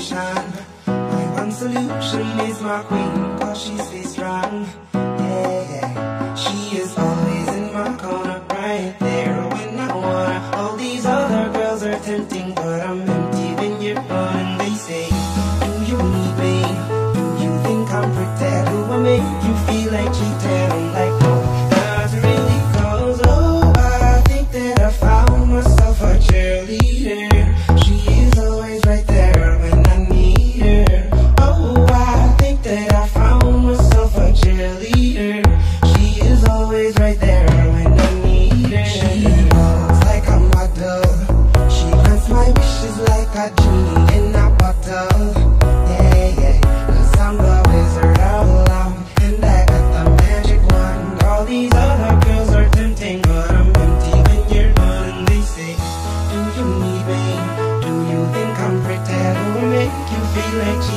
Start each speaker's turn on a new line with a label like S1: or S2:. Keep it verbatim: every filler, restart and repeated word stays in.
S1: solution. My one solution is my queen, cause she stays strong. Yeah, yeah. She is always in my corner, right there when I want her. All these other girls are tempting, but I'm empty when you're gone. And they say, do you need me? Do you think I'm pretty? Do I make you feel like cheating? I'm like, no, not really, cause oh, I think that I found myself a cheerleader. She is always right there when I need her. Oh, I think that I found myself a cheerleader. She is always right there when I need her. She walks like a model. She grants my wishes like a genie in a bottle. Yeah, yeah, cause I'm the wizard of love, and I got the magic wand. All these other girls are tempting, but I'm empty when you're gone. And they say, do you need me? Do you think I'm pretty? Do I make you feel like